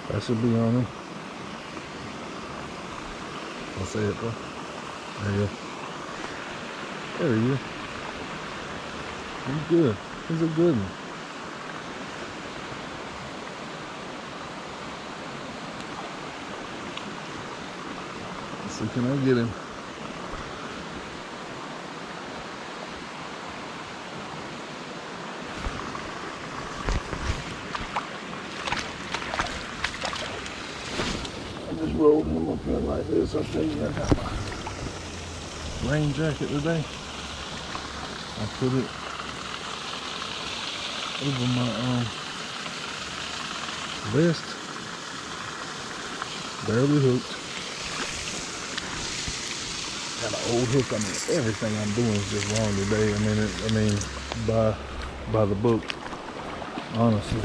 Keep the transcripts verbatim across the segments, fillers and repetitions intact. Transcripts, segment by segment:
That should be on him. I'll say it, bro. There you go. There you go. He's good. He's a good one. Let's see, can I get him? I just rolled him up here like this. I'll tell you, I got my rain jacket today. I put it over my um, vest. Barely hooked. Got an old hook. I mean, everything I'm doing is just wrong today. I mean, it, I mean, by by the book, honestly.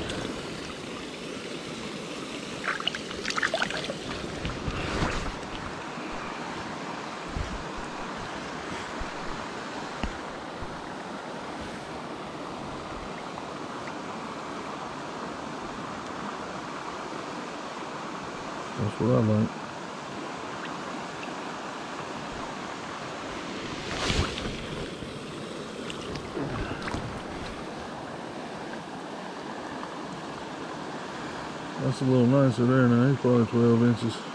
That's what I learned. That's a little nicer there now. He's probably twelve inches.